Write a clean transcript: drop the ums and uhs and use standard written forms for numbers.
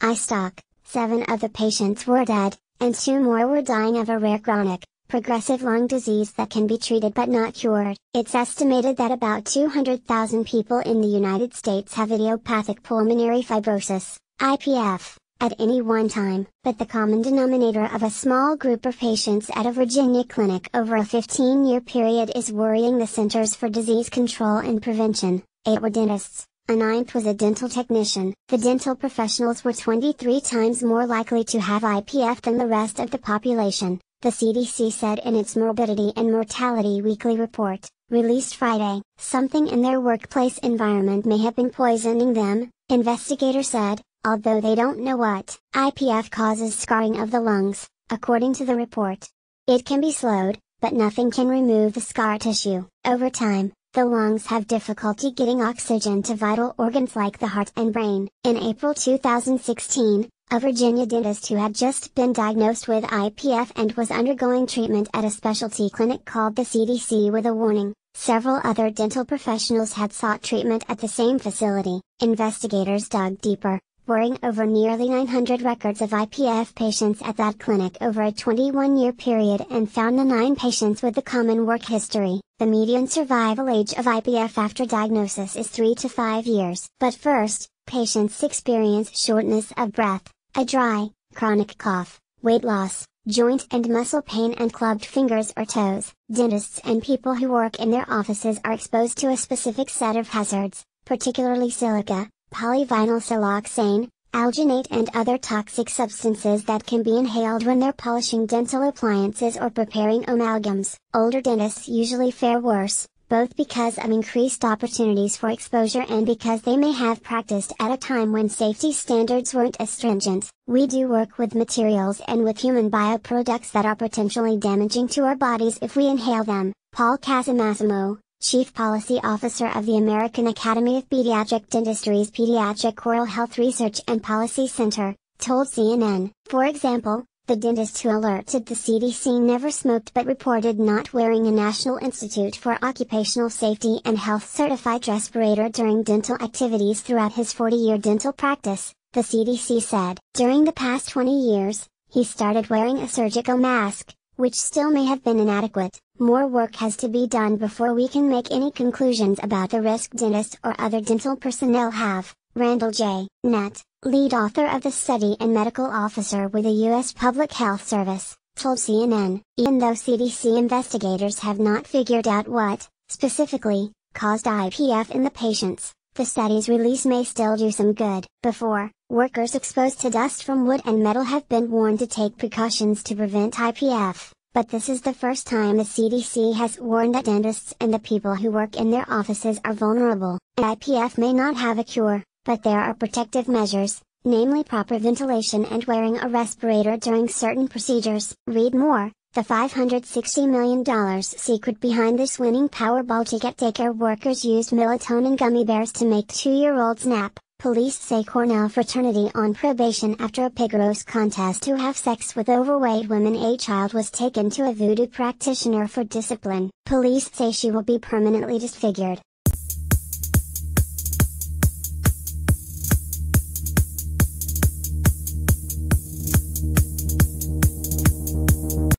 iStock, 7 of the patients were dead, and 2 more were dying of a rare chronic, progressive lung disease that can be treated but not cured. It's estimated that about 200,000 people in the United States have idiopathic pulmonary fibrosis, IPF, at any one time. But the common denominator of a small group of patients at a Virginia clinic over a 15-year period is worrying the Centers for Disease Control and Prevention. 8 were dentists. A 9th was a dental technician. The dental professionals were 23 times more likely to have IPF than the rest of the population, the CDC said in its Morbidity and Mortality Weekly Report, released Friday. Something in their workplace environment may have been poisoning them, investigators said, although they don't know what. IPF causes scarring of the lungs, according to the report. It can be slowed, but nothing can remove the scar tissue. Over time, the lungs have difficulty getting oxygen to vital organs like the heart and brain. In April 2016, a Virginia dentist who had just been diagnosed with IPF and was undergoing treatment at a specialty clinic called the CDC with a warning. Several other dental professionals had sought treatment at the same facility. Investigators dug deeper, poring over nearly 900 records of IPF patients at that clinic over a 21-year period and found the 9 patients with the common work history. The median survival age of IPF after diagnosis is 3 to 5 years. But first, patients experience shortness of breath, a dry, chronic cough, weight loss, joint and muscle pain and clubbed fingers or toes. Dentists and people who work in their offices are exposed to a specific set of hazards, particularly silica, polyvinyl siloxane, alginate and other toxic substances that can be inhaled when they're polishing dental appliances or preparing amalgams. Older dentists usually fare worse, both because of increased opportunities for exposure and because they may have practiced at a time when safety standards weren't as stringent. We do work with materials and with human bioproducts that are potentially damaging to our bodies if we inhale them, Paul Casamassimo, Chief Policy Officer of the American Academy of Pediatric Dentistry's Pediatric Oral Health Research and Policy Center, told CNN. For example, the dentist who alerted the CDC never smoked but reported not wearing a National Institute for Occupational Safety and Health certified respirator during dental activities throughout his 40-year dental practice, the CDC said. During the past 20 years, he started wearing a surgical mask, which still may have been inadequate. More work has to be done before we can make any conclusions about the risk dentists or other dental personnel have, Randall J. Nutt, lead author of the study and medical officer with the U.S. Public Health Service, told CNN. Even though CDC investigators have not figured out what, specifically, caused IPF in the patients, the study's release may still do some good. Before, workers exposed to dust from wood and metal have been warned to take precautions to prevent IPF. But this is the first time the CDC has warned that dentists and the people who work in their offices are vulnerable. IPF may not have a cure, but there are protective measures, namely proper ventilation and wearing a respirator during certain procedures. Read more: the $560 million secret behind this winning Powerball ticket. Daycare workers used melatonin gummy bears to make 2-year-olds nap. Police say Cornell fraternity on probation after a pig roast contest to have sex with overweight women. A child was taken to a voodoo practitioner for discipline. Police say she will be permanently disfigured.